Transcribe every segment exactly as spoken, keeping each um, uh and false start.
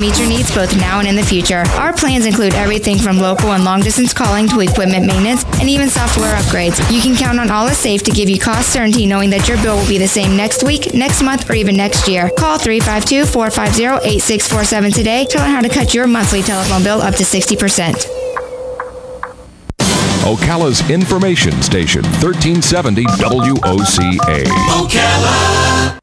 Meet your needs both now and in the future. Our plans include everything from local and long-distance calling to equipment maintenance and even software upgrades. You can count on All Is Safe to give you cost certainty knowing that your bill will be the same next week, next month, or even next year. Call three five two, four five zero, eight six four seven today to learn how to cut your monthly telephone bill up to sixty percent. Ocala's information station, thirteen seventy W O C A. Ocala.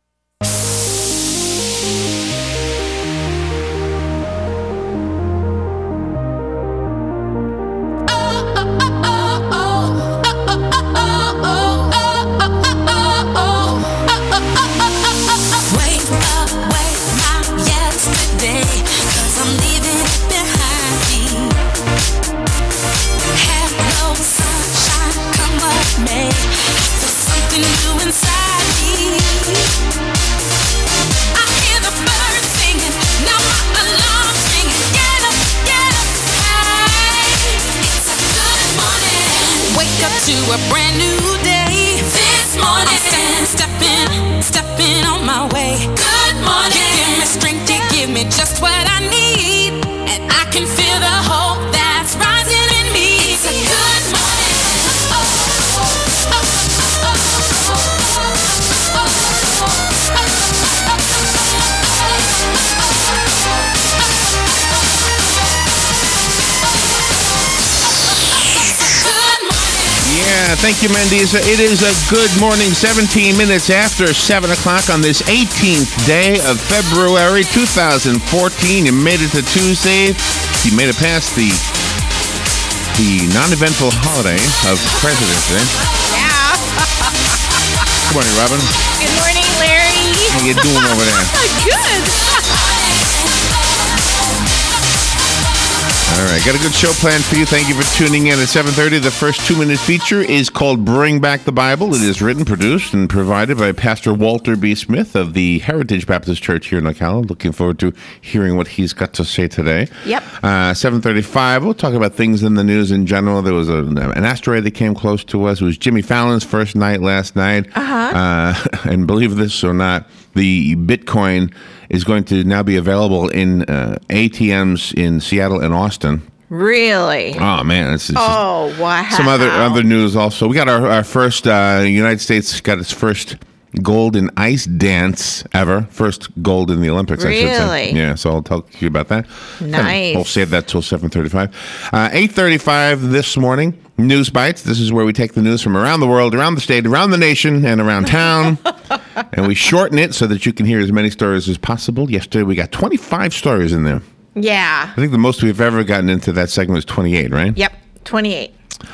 To a brand new day. This morning, I'm stepping, stepping on my way. Good morning. You give me strength, you give me just what I need, and I can feel the hope that's rising in me. It's a good morning. Oh, oh, oh, oh, oh, Yeah, thank you, Mendes. It is a good morning, seventeen minutes after seven o'clock on this eighteenth day of February two thousand fourteen. You made it to Tuesday. You made it past the the non-eventful holiday of President's Day. Yeah. Good morning, Robin. Good morning, Larry. How you doing over there? Good. All right, got a good show planned for you. Thank you for tuning in at seven thirty. The first two-minute feature is called Bring Back the Bible. It is written, produced, and provided by Pastor Walter B. Smith of the Heritage Baptist Church here in Ocala. Looking forward to hearing what he's got to say today. Yep. Uh, seven thirty-five, we'll talk about things in the news in general. There was a, an asteroid that came close to us. It was Jimmy Fallon's first night last night. Uh-huh. Uh, and believe this or not, the Bitcoin is going to now be available in uh, A T Ms in Seattle and Austin. Really? Oh man, it's, it's oh wow. Some other other news also. We got our, our first uh, United States got its first gold in ice dance ever. First gold in the Olympics. Really? I should say. Yeah. So I'll talk to you about that. Nice. We'll save that till seven thirty-five. Uh, eight thirty-five this morning. News Bites. This is where we take the news from around the world, around the state, around the nation, and around town, and we shorten it so that you can hear as many stories as possible. Yesterday we got twenty-five stories in there. Yeah. I think the most we've ever gotten into that segment is twenty-eight, right? Yep, twenty-eight.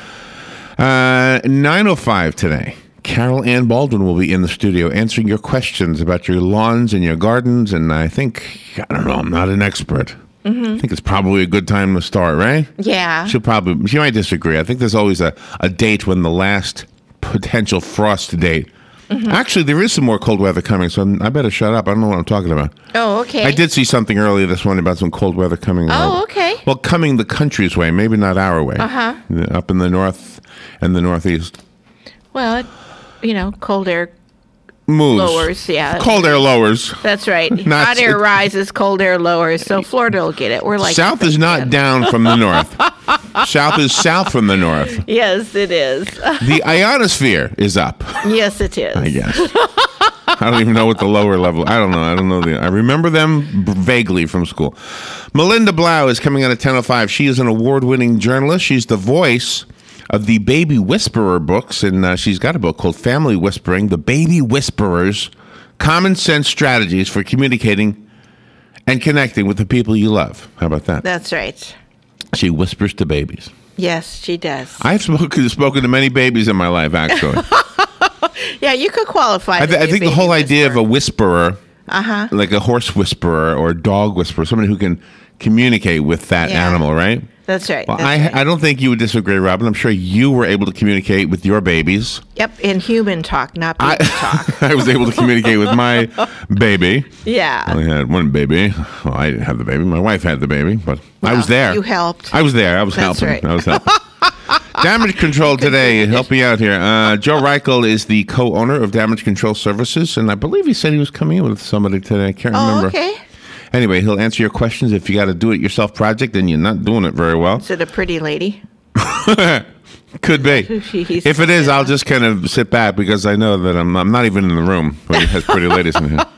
Uh, nine oh five today. Carol Ann Baldwin will be in the studio answering your questions about your lawns and your gardens, and I think, I don't know, I'm not an expert. Mm-hmm. I think it's probably a good time to start, right? Yeah. She'll probably, she might disagree. I think there's always a, a date when the last potential frost date. Mm-hmm. Actually, there is some more cold weather coming, so I'm, I better shut up. I don't know what I'm talking about. Oh, okay. I did see something earlier this morning about some cold weather coming. Oh, okay. Well, coming the country's way, maybe not our way. Uh-huh. Up in the north and the northeast. Well, you know, cold air moves. Lowers, yeah. Cold air lowers. That's right. Not Hot air s- rises, cold air lowers. So Florida will get it. We're like South is not down from the north. South is south from the north. Yes, it is. The ionosphere is up. Yes, it is. I guess. I don't even know what the lower level. I don't know. I don't know the. I remember them vaguely from school. Melinda Blau is coming out at ten oh five. She is an award-winning journalist. She's the voice of the Baby Whisperer books, and uh, she's got a book called Family Whispering: The Baby Whisperers: Common Sense Strategies for Communicating and Connecting with the People You Love. How about that? That's right. She whispers to babies. Yes, she does. I've spoken, spoken to many babies in my life, actually. Yeah, you could qualify. I, th- I think the whole whisperer. idea of a whisperer, uh-huh. like a horse whisperer or a dog whisperer, somebody who can communicate with that Yeah. animal, right? That's right. Well, that's I, right. I don't think you would disagree, Robin. I'm sure you were able to communicate with your babies. Yep, in human talk, not I, baby talk. I was able to communicate with my baby. Yeah. I only had one baby. Well, I didn't have the baby. My wife had the baby, but I Well, was there. you helped. I was there. I was That's helping. right. I was helping. Damage Control today. Help me out here. Uh, Joe Reichel is the co-owner of Damage Control Services, and I believe he said he was coming in with somebody today. I can't Oh, remember. okay. Anyway, he'll answer your questions. If you got a do-it-yourself project and you're not doing it very well. Is it a pretty lady? Could be. He's- If it is, I'll just kind of sit back because I know that I'm, I'm not even in the room when he has pretty ladies in here.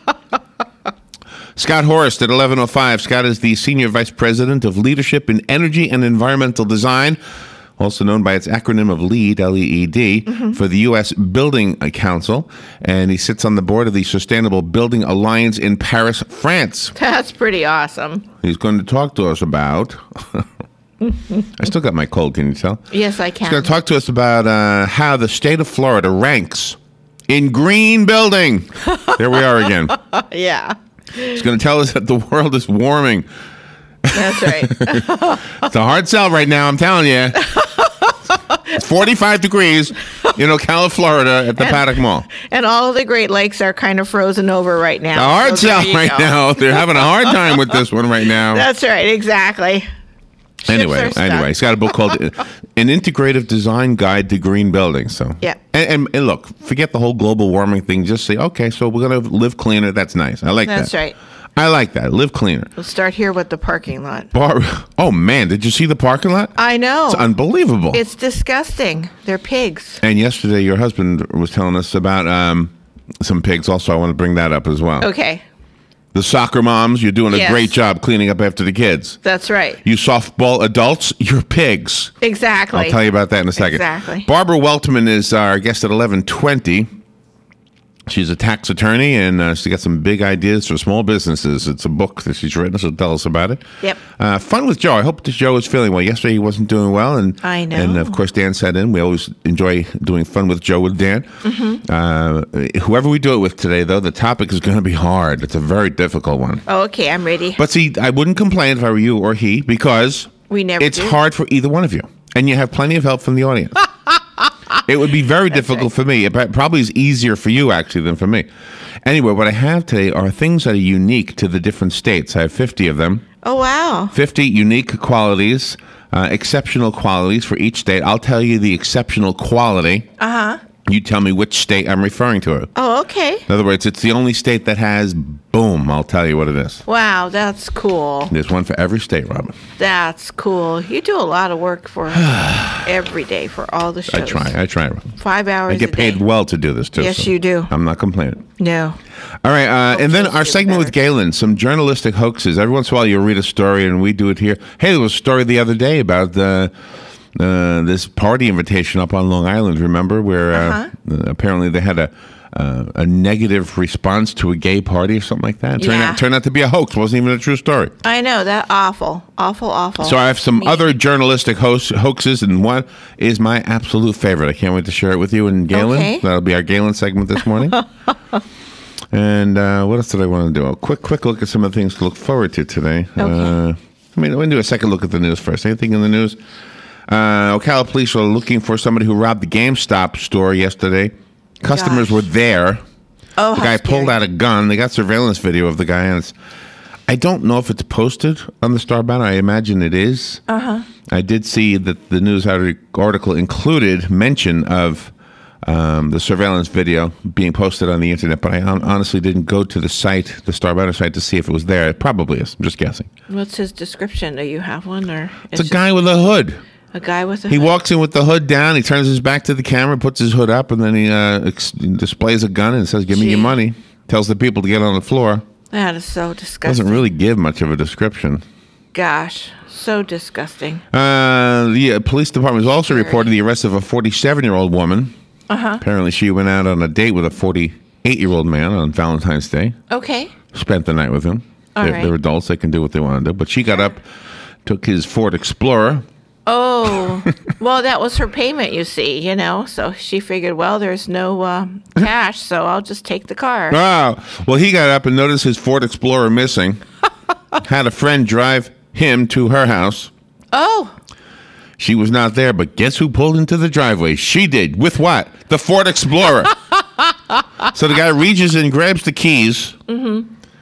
Scott Horst at eleven oh five. Scott is the Senior Vice President of Leadership in Energy and Environmental Design, also known by its acronym of LEED, L E E D, mm-hmm. for the U S Building Council. And he sits on the board of the Sustainable Building Alliance in Paris, France. That's pretty awesome. He's going to talk to us about... I still got my cold, can you tell? Yes, I can. He's going to talk to us about uh, how the state of Florida ranks in green building. There we are again. Yeah. He's going to tell us that the world is warming. That's right. It's a hard sell right now, I'm telling you. It's forty-five degrees in Ocala, Florida at the and, Paddock Mall. And all of the Great Lakes are kind of frozen over right now. A hard so sell right go. now. They're having a hard time with this one right now. That's right, exactly. Ships Anyway, are stuck. anyway, he's got a book called An Integrative Design Guide to Green Buildings. So, yeah. And, and, and look, forget the whole global warming thing. Just say, okay, so we're going to live cleaner. That's nice. I like That's that. right. I like that. Live cleaner. We'll start here with the parking lot. Bar- oh, man. Did you see the parking lot? I know. It's unbelievable. It's disgusting. They're pigs. And yesterday, your husband was telling us about um, some pigs. Also, I want to bring that up as well. Okay. The soccer moms, you're doing a Yes. great job cleaning up after the kids. That's right. You softball adults, you're pigs. Exactly. I'll tell you about that in a second. Exactly. Barbara Weltman is our guest at eleven twenty. She's a tax attorney, and uh, she got some big ideas for small businesses. It's a book that she's written, so tell us about it. Yep. Uh, fun with Joe. I hope that Joe is feeling well. Yesterday he wasn't doing well, and I know. And of course Dan sat in. We always enjoy doing fun with Joe with Dan. Mm-hmm. Uh, whoever we do it with today, though, the topic is going to be hard. It's a very difficult one. Oh, okay, I'm ready. But see, I wouldn't complain if I were you or he, because We never it's do. hard for either one of you, and you have plenty of help from the audience. It would be very difficult for me. It probably is easier for you, actually, than for me. Anyway, what I have today are things that are unique to the different states. I have fifty of them. Oh, wow. fifty unique qualities, uh, exceptional qualities for each state. I'll tell you the exceptional quality. Uh-huh. You tell me which state I'm referring to. Oh, okay. In other words, it's the only state that has, boom, I'll tell you what it is. Wow, that's cool. There's one for every state, Robin. That's cool. You do a lot of work for every day for all the shows. I try. I try. Five hours I get a day. paid well to do this, too. Yes, so you do. I'm not complaining. No. All right. Uh, and then Hopefully our it's segment with better. Galen, some journalistic hoaxes. Every once in a while, you'll read a story, and we do it here. Hey, there was a story the other day about the... Uh, this party invitation up on Long Island, remember, where uh, Uh-huh. apparently they had a uh, a negative response to a gay party or something like that. It turned, Yeah. out, turned out to be a hoax. It wasn't even a true story. I know, that awful. Awful, awful. So I have some Me. other journalistic hoax, hoaxes, and one is my absolute favorite. I can't wait to share it with you and Galen. Okay. That'll be our Galen segment this morning. And uh, what else did I want to do? A quick, quick look at some of the things to look forward to today. Okay. Uh, I mean, we're going to do a second look at the news first. Anything in the news? Uh, Ocala police are looking for somebody who robbed the GameStop store yesterday. Customers Gosh. were there. Oh, The how guy scary. pulled out a gun. They got surveillance video of the guy, and it's, I don't know if it's posted on the Star Banner. I imagine it is. Uh-huh. I did see that the news article included mention of um, the surveillance video being posted on the internet, but I hon- honestly didn't go to the site, the Star Banner site, to see if it was there. It probably is. I'm just guessing. What's his description? Do you have one? Or It's a guy with a hood. A guy with a He hood? walks in with the hood down. He turns his back to the camera, puts his hood up, and then he uh, ex- displays a gun and says, "Give me Gee. your money." Tells the people to get on the floor. That is so disgusting. Doesn't really give much of a description. Gosh, so disgusting. Uh, the uh, police department has also Scary. reported the arrest of a forty-seven-year-old woman. Uh-huh. Apparently, she went out on a date with a forty-eight-year-old man on Valentine's Day. Okay. Spent the night with him. All they're, right. they're adults; they can do what they want to do. But she got up, took his Ford Explorer. Oh, well, that was her payment, you see, you know. So she figured, well, there's no uh, cash, so I'll just take the car. Oh, well, he got up and noticed his Ford Explorer missing. Had a friend drive him to her house. Oh, She was not there, but guess who pulled into the driveway? She did. With what? The Ford Explorer. So the guy reaches in, grabs the keys. Mm-hmm.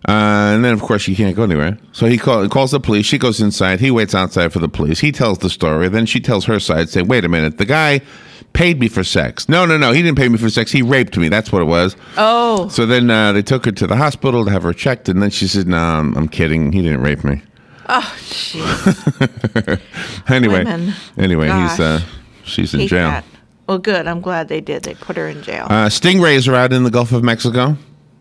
Uh, and then, of course, she can't go anywhere. So he call, calls the police. She goes inside. He waits outside for the police. He tells the story. Then she tells her side, saying, wait a minute, the guy paid me for sex. No, no, no, he didn't pay me for sex. He raped me. That's what it was. Oh. So then uh, they took her to the hospital to have her checked. And then she said, no, I'm, I'm kidding. He didn't rape me. Oh, jeez. anyway, Women. anyway, Gosh. he's uh, she's in Hate jail. that. Well, good. I'm glad they did. They put her in jail. Uh, stingrays are out in the Gulf of Mexico.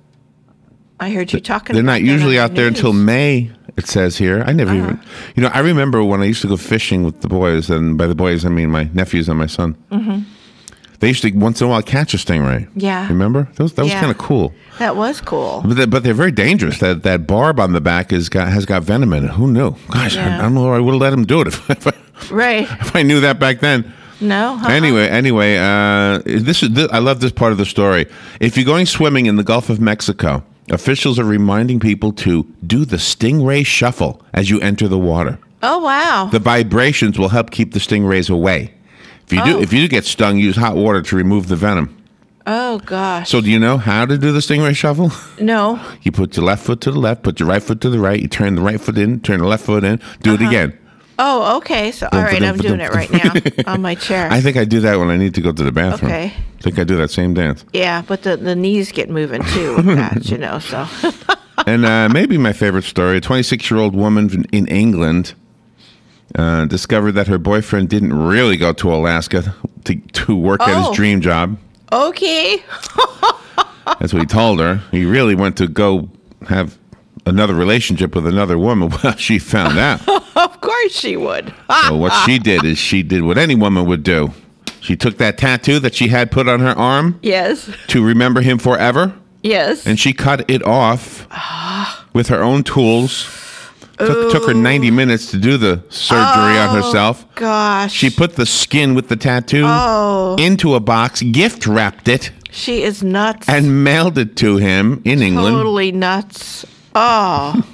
I heard you talking They're about not that usually on out the there news. until May, it says here. I never Uh-huh. even, you know, I remember when I used to go fishing with the boys, and by the boys, I mean my nephews and my son. Mm-hmm. They used to, once in a while, catch a stingray. Yeah. Remember? That was, that was Yeah. kind of cool. That was cool. But, they, but they're very dangerous. That that barb on the back is got, has got venom in it. Who knew? Gosh, I, Yeah. I don't know. I would have let him do it if, if, I, Right. if I knew that back then. No. uh-uh. Anyway, anyway, uh, this is this, I love this part of the story. If you're going swimming in the Gulf of Mexico, officials are reminding people to do the stingray shuffle as you enter the water. Oh, wow. The vibrations will help keep the stingrays away. If you do, Oh. if you do get stung, use hot water to remove the venom. Oh, gosh. So, do you know how to do the stingray shuffle? No. You put your left foot to the left, put your right foot to the right. You turn the right foot in, turn the left foot in. Do Uh-huh. it again. Oh, okay. So, all right, I'm doing it right now on my chair. I think I do that when I need to go to the bathroom. Okay. I think I do that same dance. Yeah, but the, the knees get moving too with that, you know, so. And uh, maybe my favorite story, a twenty-six-year-old woman in England uh, discovered that her boyfriend didn't really go to Alaska to, to work at Oh. his dream job. Okay. That's what he told her. He really went to go have another relationship with another woman. Well, she found out. Of course she would. So what she did is she did what any woman would do. She took that tattoo that she had put on her arm Yes. to remember him forever, Yes. and she cut it off with her own tools. Took, took her ninety minutes to do the surgery on herself. Gosh. She put the skin with the tattoo Oh. into a box, gift wrapped it, She is nuts. and mailed it to him in England. Totally nuts. Oh.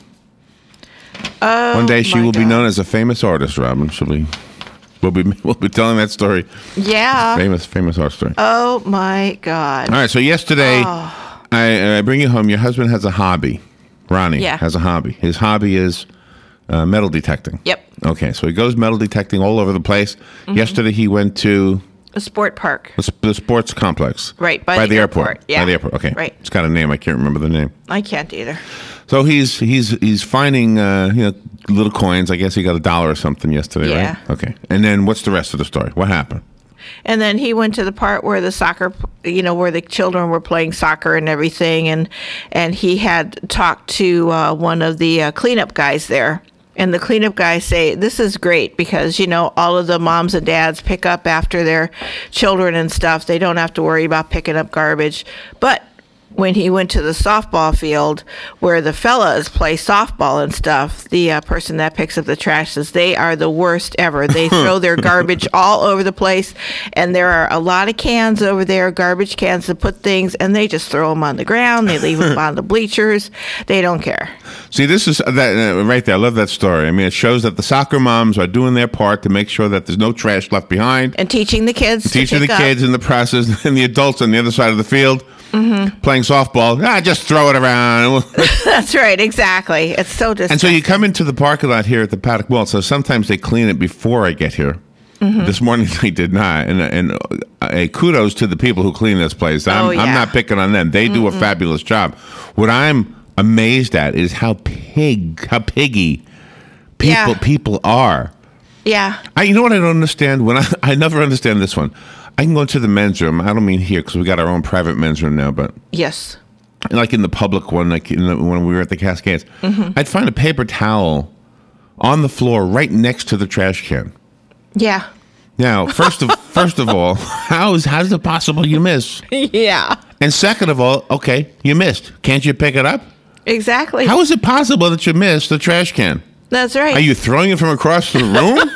Oh. One day she my will be God. known as a famous artist, Robin. She'll be, we'll be, we'll be telling that story. Yeah. Famous, famous art story. Oh my God. All right, so yesterday, Oh. I, I bring you home. Your husband has a hobby. Ronnie Yeah. has a hobby. His hobby is uh, metal detecting. Yep. Okay, so he goes metal detecting all over the place. Mm-hmm. Yesterday he went to A sport park. the, sp- the sports complex. Right, by the airport. airport, yeah. By the airport. Okay. Right. It's got a name. I can't remember the name. I can't either. So he's he's he's finding uh, you know little coins. I guess he got a dollar or something yesterday, Yeah. right? Okay. And then what's the rest of the story? What happened? And then he went to the part where the soccer, you know, where the children were playing soccer and everything, and and he had talked to uh, one of the uh, cleanup guys there. And the cleanup guys say, this is great because, you know, all of the moms and dads pick up after their children and stuff. They don't have to worry about picking up garbage. But when he went to the softball field where the fellas play softball and stuff, the uh, person that picks up the trash says they are the worst ever. They throw their garbage all over the place, and there are a lot of cans over there, garbage cans to put things, and they just throw them on the ground. They leave them on the bleachers. They don't care. See, this is that uh, right there. I love that story. I mean, it shows that the soccer moms are doing their part to make sure that there's no trash left behind. And teaching the kids to Teaching the pick up. kids in the process, and the adults on the other side of the field Mm-hmm. playing softball. Ah, just throw it around. That's right, exactly. It's so disgusting. And so you come into the parking lot here at the Paddock Mall. So sometimes they clean it before I get here. Mm-hmm. This morning they did not. And and uh, kudos to the people who clean this place. I'm, Oh, yeah. I'm not picking on them. They do a fabulous job. What I'm amazed at is how pig, how piggy people Yeah. people are. Yeah. I, you know what I don't understand? When I, I never understand this one. I can go into the men's room. I don't mean here because we got our own private men's room now, but Yes. like in the public one, like in the, when we were at the Cascades, I'd find a paper towel on the floor right next to the trash can. Yeah. Now, first of first of all, how is how is it possible you miss? Yeah. And second of all, okay, you missed. Can't you pick it up? Exactly. How is it possible that you missed the trash can? That's right. Are you throwing it from across the room?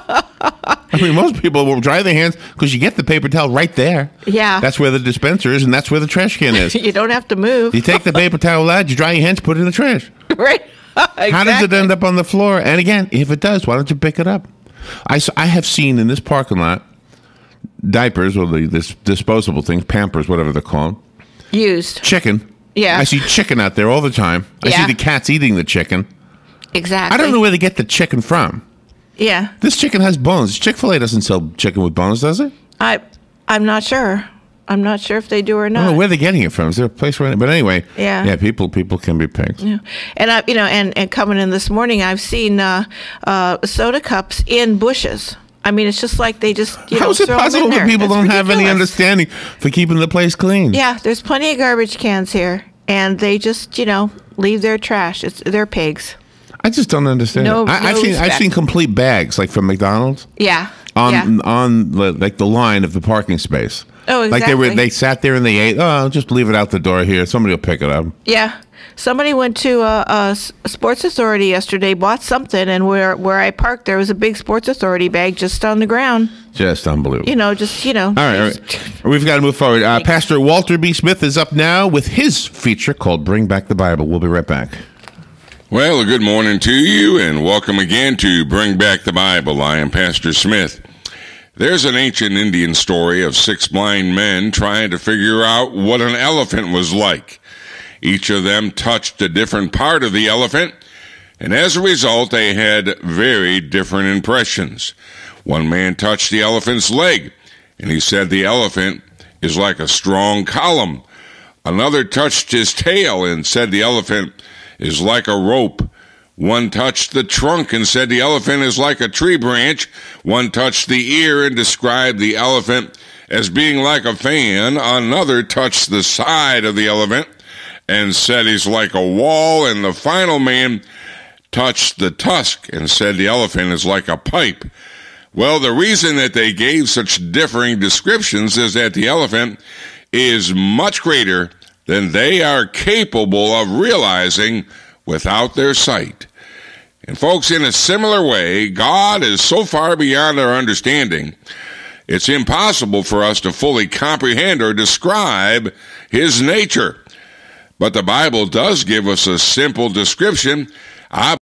I mean, most people will dry their hands because you get the paper towel right there. Yeah. That's where the dispenser is, and that's where the trash can is. You don't have to move. You take the paper towel out, you dry your hands, put it in the trash. Right. Exactly. How does it end up on the floor? And again, if it does, why don't you pick it up? I, s- I have seen in this parking lot diapers or the this disposable things, Pampers, whatever they're called, Used. chicken Yeah. I see chicken out there all the time. I Yeah. see the cats eating the chicken. Exactly. I don't know where they get the chicken from. Yeah. This chicken has bones. Chick-fil-A doesn't sell chicken with bones, does it? I, I'm not sure. I'm not sure if they do or I not. don't know where they're getting it from. Is there a place where? But anyway, Yeah. yeah. People, people can be pigs. Yeah. And I, you know, and, and coming in this morning, I've seen uh, uh, soda cups in bushes. I mean, it's just like they just, you know, How is it throw them in possible that there. people It's don't have any ridiculous. understanding for keeping the place clean? Yeah, there's plenty of garbage cans here, and they just, you know, leave their trash. It's they're pigs. I just don't understand. No- it. I, I've no seen I've respect. seen complete bags like from McDonald's Yeah. on yeah. on the, like the line of the parking space. Oh, Like they were exactly. they sat there and they ate. Oh, I'll just leave it out the door here. Somebody will pick it up. Yeah. Somebody went to a, a s- Sports Authority yesterday, bought something, and where where I parked, there was a big Sports Authority bag just on the ground. Just unbelievable. You know, just you know. All right, all right. We've got to move forward. Uh, Pastor Walter B. Smith is up now with his feature called Bring Back the Bible. We'll be right back. Well, good morning to you, and welcome again to Bring Back the Bible. I am Pastor Smith. There's an ancient Indian story of six blind men trying to figure out what an elephant was like. Each of them touched a different part of the elephant, and as a result, they had very different impressions. One man touched the elephant's leg, and he said the elephant is like a strong column. Another touched his tail and said the elephant is like a rope. One touched the trunk and said the elephant is like a tree branch. One touched the ear and described the elephant as being like a fan. Another touched the side of the elephant and said he's like a wall. And the final man touched the tusk and said the elephant is like a pipe. Well, the reason that they gave such differing descriptions is that the elephant is much greater than they are capable of realizing without their sight. And folks, in a similar way, God is so far beyond our understanding, it's impossible for us to fully comprehend or describe his nature. But the Bible does give us a simple description. I